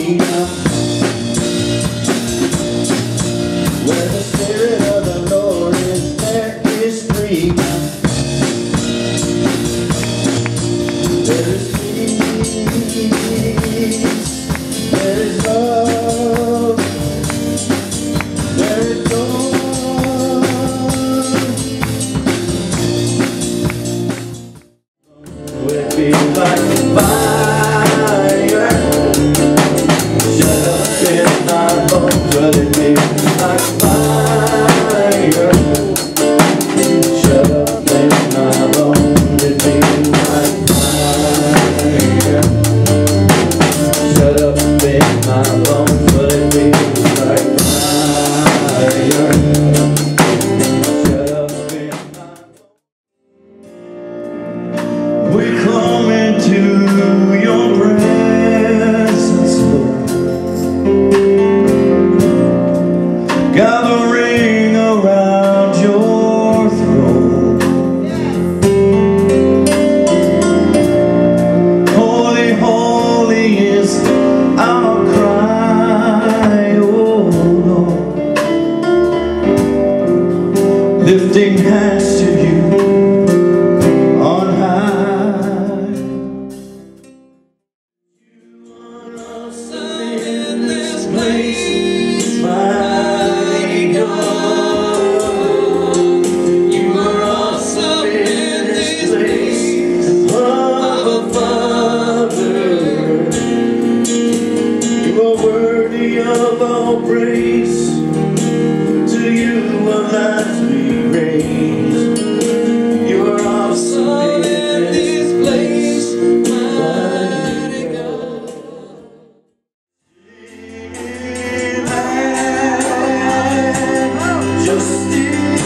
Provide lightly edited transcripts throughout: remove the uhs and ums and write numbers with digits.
freedom. Where the Spirit of the Lord is, there is freedom. There is peace, there is love, there is joy. It feels like fire, shut up in my bones, but it feels like fire, shut up in my bones, it feels like fire, shut up in my bones, but it feels like fire, shut up in my bones. We come into your presence, Lord, gathering around your throne. Holy, holy is our cry, oh Lord, lifting hands to you on high. You are awesome in this place, my God. You are awesome in this place, Abba Father. You are worthy of all praise. To you our lives we raise. You are awesome in this place, mighty God. Majesty,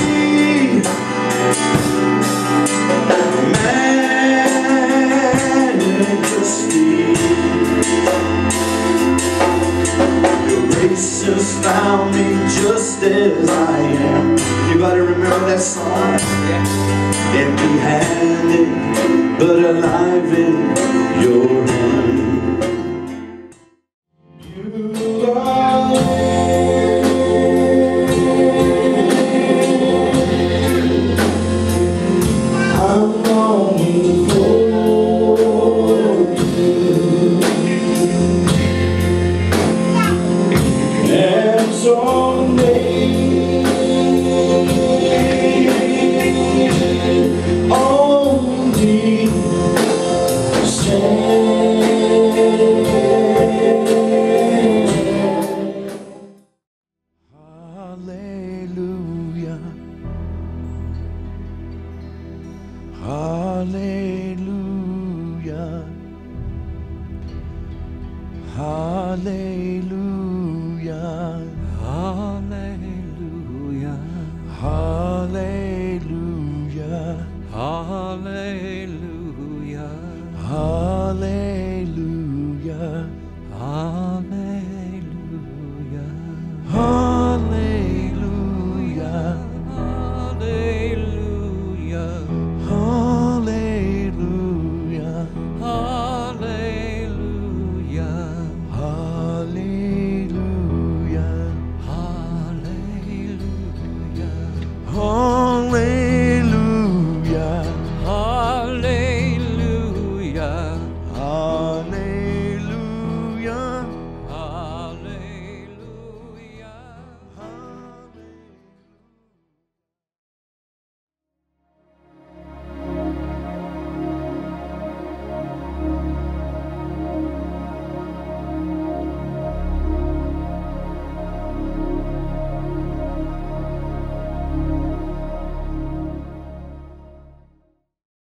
majesty. Your grace has found me just as I am. Anybody remember that song? Empty-handed, but alive in your hand. You are I'm longing for you, and so